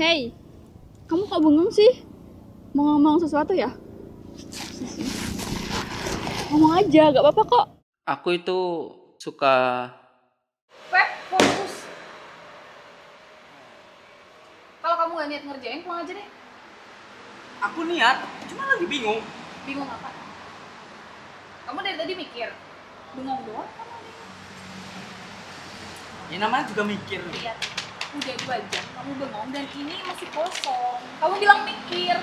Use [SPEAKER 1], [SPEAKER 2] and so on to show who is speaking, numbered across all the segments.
[SPEAKER 1] Hey, kamu kok bengong sih? Mau ngomong sesuatu ya? Ngomong aja, gak apa-apa kok.
[SPEAKER 2] Aku itu suka.
[SPEAKER 3] Weh, fokus. Kalau kamu gak niat ngerjain, pulang aja deh.
[SPEAKER 2] Aku niat, cuma lagi bingung.
[SPEAKER 3] Bingung apa? Kamu dari tadi mikir. Bengong doang kamu nih.
[SPEAKER 2] Ya namanya juga mikir.
[SPEAKER 3] Lihat, udah 2 jam kamu bengong dan ini masih kosong. Kamu bilang mikir.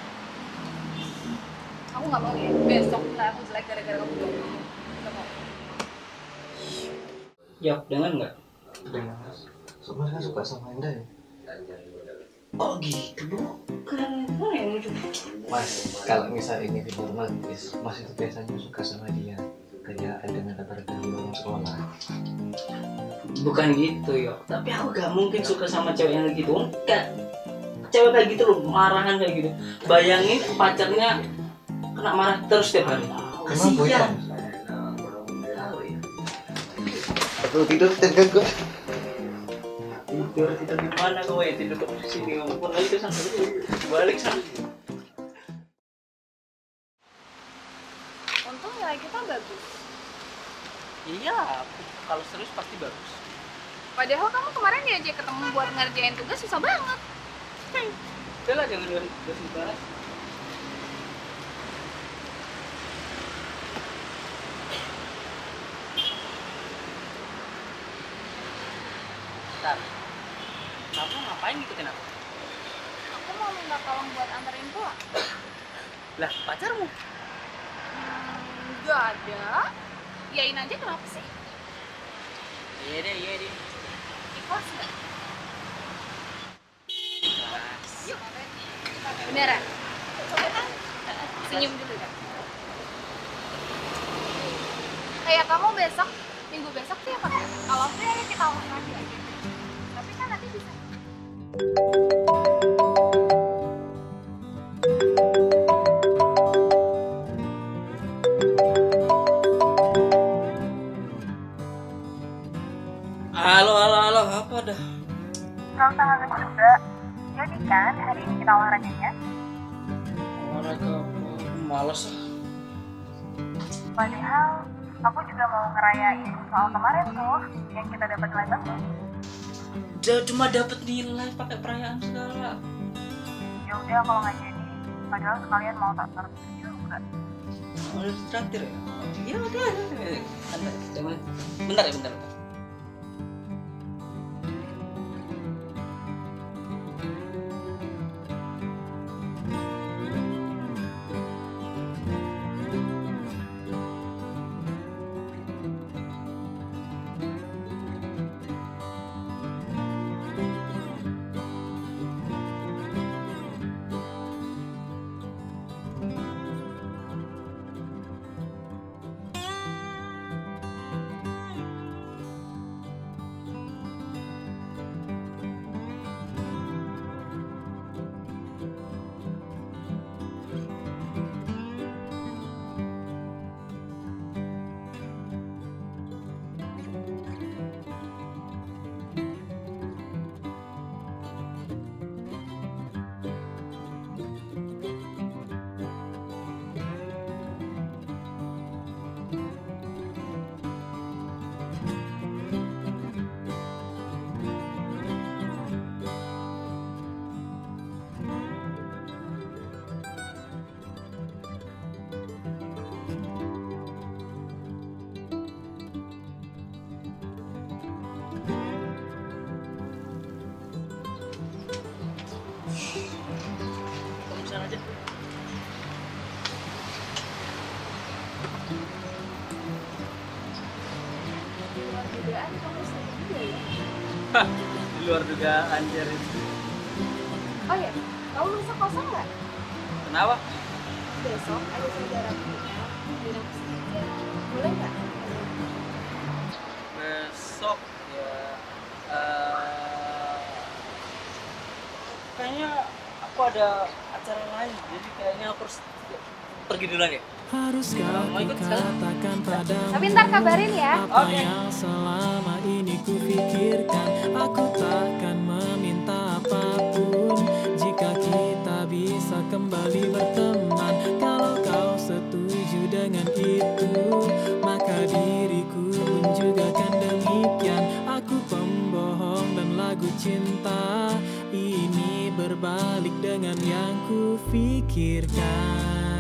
[SPEAKER 3] Kamu gak mau ya? Besok lah aku jelek gara-gara kamu bengong. Gak mau.
[SPEAKER 2] Ya, dengar nggak?
[SPEAKER 4] Dengar. Sebenarnya suka sama Indah ya? Oh gitu dong. Mas, kalau misal ini di romantis, Mas itu biasanya suka sama dia kayak dengan kata dulu sekolah.
[SPEAKER 2] Bukan gitu ya. Tapi aku gak mungkin suka sama cewek yang gitu. Enggak. Cewek kayak gitu loh, marahan kayak gitu. Bayangin pacarnya kena marah terus tiap hari.
[SPEAKER 4] Kenapa ya? Aku tidur terganggu.
[SPEAKER 2] Tidur di mana kau ya? Tidur ke sini kamu pun lagi ke sana. Balik sana.
[SPEAKER 3] Untung nilai kita bagus.
[SPEAKER 2] Iya, kalau serius pasti bagus.
[SPEAKER 3] Padahal kamu kemarin diajak ketemu buat ngerjain tugas susah banget.
[SPEAKER 2] Udah lah, jangan dibahas. Bentar. Kamu ngapain ngikutin aku?
[SPEAKER 3] Aku mau minta tolong buat anterin pulang.
[SPEAKER 2] Lah, pacarmu?
[SPEAKER 3] Nggak ada. Iyain aja kenapa sih?
[SPEAKER 2] Iya deh.
[SPEAKER 3] Ikhlas nggak?
[SPEAKER 2] Ikhlas.
[SPEAKER 3] Yuk. Beneran? Coba kan? Senyum dulu kan? Kayak kamu besok, minggu besok tuh ya Pak? Kalau free ayo kita olahraga aja. Tapi kan nanti bisa.
[SPEAKER 2] Halo, apa dah?
[SPEAKER 5] Gak usah ngantuk juga. Jadi kan hari ini kita olahraganya.
[SPEAKER 2] Olahraga males.
[SPEAKER 5] Padahal aku juga mau ngerayain soal kemarin tuh yang kita dapat nilai bagus.
[SPEAKER 2] Udah cuma dapat nilai pakai perayaan segala.
[SPEAKER 5] Ya udah kalau nggak jadi, padahal sekalian mau tak taruh juga.
[SPEAKER 2] Udah traktir ya? Ya udah. Bentar ya. Kamu sana aja.
[SPEAKER 3] Luar dugaan kamu sendiri juga ya?
[SPEAKER 2] Di luar dugaan jadi.
[SPEAKER 3] Oh ya, kamu besok kosong nggak?
[SPEAKER 2] Kenapa?
[SPEAKER 3] Besok ada saudara punya bilang saja. Boleh nggak?
[SPEAKER 2] Besok ya. Kayaknya aku ada acara lain, jadi kayaknya aku harus pergi duluan ya.
[SPEAKER 6] Haruskah
[SPEAKER 2] Mau ikut sekarang?
[SPEAKER 6] katakan padamu
[SPEAKER 3] Tapi ntar kabarin ya.
[SPEAKER 6] apa
[SPEAKER 2] Oke.
[SPEAKER 6] yang selama ini kupikirkan. Aku takkan meminta apapun cinta ini berbalik dengan yang kupikirkan.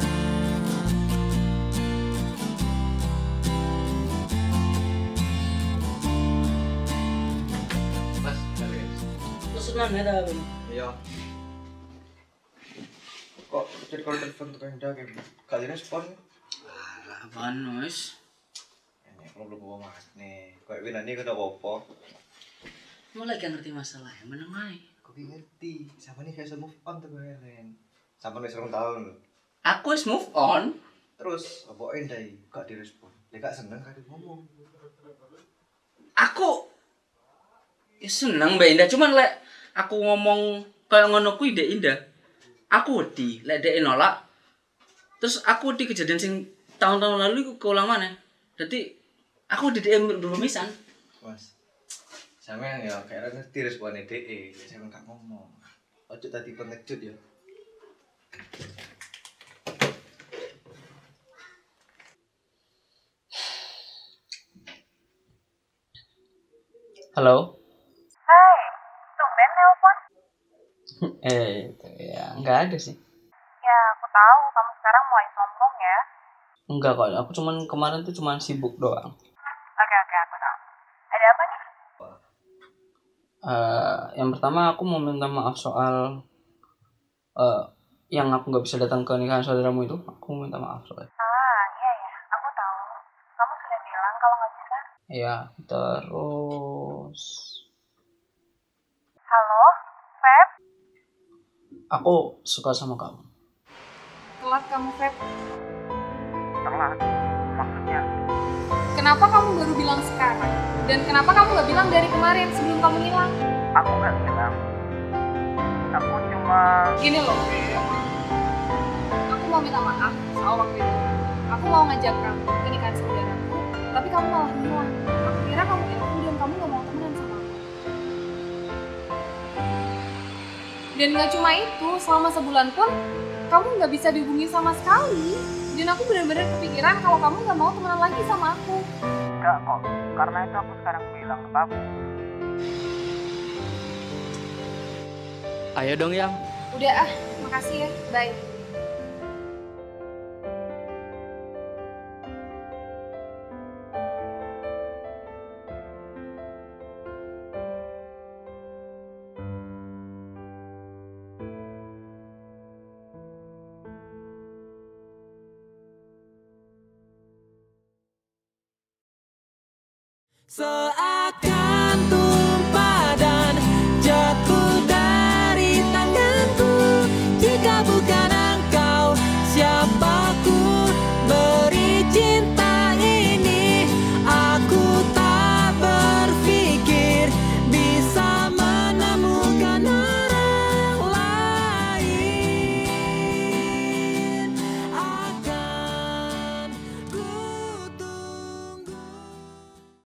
[SPEAKER 4] Mas, kalian.
[SPEAKER 2] Pesanan ya dah.
[SPEAKER 4] Iya. Kok jadi kalau telepon tuh kan kayak kali respon?
[SPEAKER 2] Alah, apaan Mas?
[SPEAKER 4] Ini kalau belum bawa mas nih. Kayak Wina nih udah apa?
[SPEAKER 2] Mulai kan ngerti masalah ya, mana main?
[SPEAKER 4] Kok ngerti? Sama nih kayak move on tuh kemarin. Sama nih 1 tahun loh.
[SPEAKER 2] Aku is move on.
[SPEAKER 4] Terus apain dai? Gak direspon. Dia gak seneng kali ngomong.
[SPEAKER 2] Aku ya seneng Mbak Indah, cuman lek aku ngomong kayak ngono kuwi Dek Indah. Aku wedi lek Dek nolak. Terus aku wedi kejadian sing tahun-tahun lalu iku keulang maneh. Dadi aku di DM bermisan.
[SPEAKER 4] Mas. Sama ya kayak ngerti responnya DE. Saya gak ngomong. Ojo tadi pengecut ya.
[SPEAKER 2] Halo.
[SPEAKER 5] Hai, tumben nelpon.
[SPEAKER 2] Itu ya nggak ada sih.
[SPEAKER 5] Ya, aku tahu kamu sekarang mulai sombong ya.
[SPEAKER 2] Enggak kok, aku cuman kemarin tuh cuman sibuk doang.
[SPEAKER 5] Oke, aku tahu. Ada apa nih?
[SPEAKER 2] Yang pertama aku mau minta maaf soal yang aku nggak bisa datang ke nikahan saudaramu itu. Aku minta maaf soal.
[SPEAKER 5] Iya ya, aku tahu. Kamu sudah bilang kalau nggak bisa.
[SPEAKER 2] Ya, terus
[SPEAKER 5] Halo, Feb?
[SPEAKER 2] aku suka sama kamu.
[SPEAKER 3] Telat kamu, Feb.
[SPEAKER 5] Telat? Maksudnya?
[SPEAKER 3] Kenapa kamu baru bilang sekarang? Dan kenapa kamu nggak bilang dari kemarin sebelum kamu hilang?
[SPEAKER 5] Aku nggak bilang. Aku cuma...
[SPEAKER 3] Gini loh, aku mau minta maaf soal waktu itu. Aku mau ngajak kamu ke nikahan saudaraku, tapi kamu malah hilang. Aku kira kamu ilfil dan kamu gak mau temenan sama aku. Dan gak cuma itu, selama sebulan pun kamu gak bisa dihubungi sama sekali. Dan aku benar-benar kepikiran kalau kamu gak mau temenan lagi sama aku.
[SPEAKER 5] Enggak kok, karena itu aku sekarang bilang ke kamu.
[SPEAKER 6] Ayo dong Yang.
[SPEAKER 3] Udah makasih ya, bye.
[SPEAKER 6] Seakan